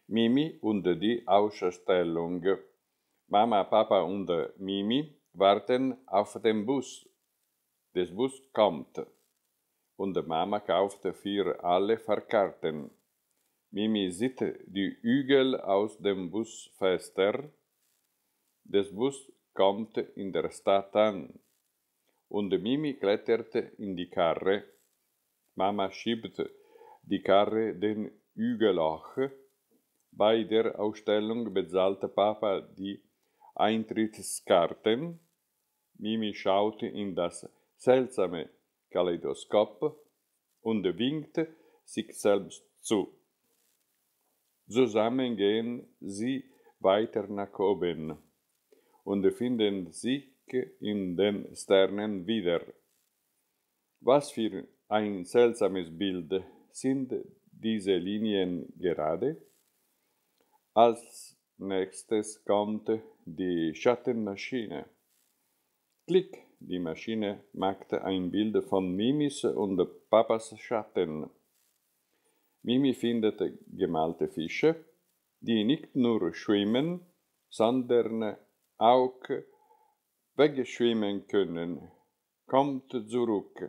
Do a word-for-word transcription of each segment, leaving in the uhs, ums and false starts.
Mimi und die Ausstellung. Mama, Papa und Mimi warten auf den Bus. Der Bus kommt. Und Mama kauft für alle Fahrkarten. Mimi sieht die Hügel aus dem Busfenster. Der Bus kommt in der Stadt an. Und Mimi klettert in die Karre. Mama schiebt die Karre den Hügel hoch. Bei der Ausstellung bezahlt Papa die Eintrittskarten. Mimi schaut in das seltsame Kaleidoskop und winkt sich selbst zu. Zusammen gehen sie weiter nach oben und finden sich in den Sternen wieder. Was für ein seltsames Bild. Sind diese Linien gerade? Als nächstes kommt die Schattenmaschine. Klick, die Maschine macht ein Bild von Mimis und Papas Schatten. Mimi findet gemalte Fische, die nicht nur schwimmen, sondern auch wegschwimmen können. Kommt zurück.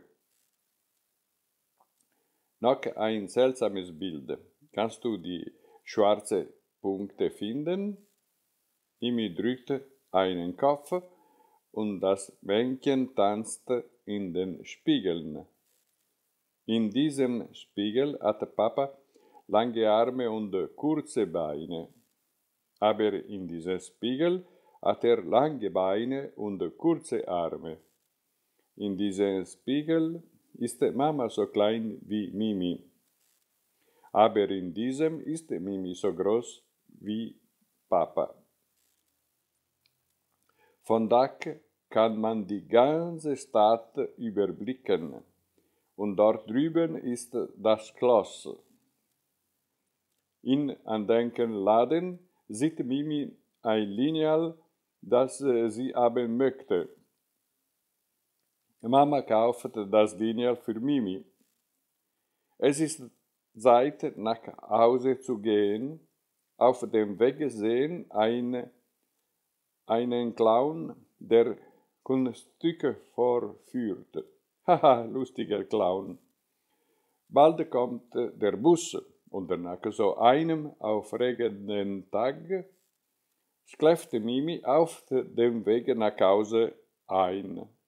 Noch ein seltsames Bild. Kannst du die schwarzen Punkte finden? Mimi drückt einen Kopf und das Männchen tanzt in den Spiegeln. In diesem Spiegel hat Papa lange Arme und kurze Beine. Aber in diesem Spiegel hat er lange Beine und kurze Arme. In diesem Spiegel ist Mama so klein wie Mimi. Aber in diesem ist Mimi so groß wie Papa. Von Dach kann man die ganze Stadt überblicken. Und dort drüben ist das Schloss. In Andenkenladen sieht Mimi ein Lineal, das sie haben möchte. Mama kauft das Lineal für Mimi. Es ist Zeit, nach Hause zu gehen. Auf dem Weg sehen eine, einen Clown, der Kunststücke vorführt. Haha, lustiger Clown. Bald kommt der Bus und nach so einem aufregenden Tag schläft Mimi auf dem Weg nach Hause ein.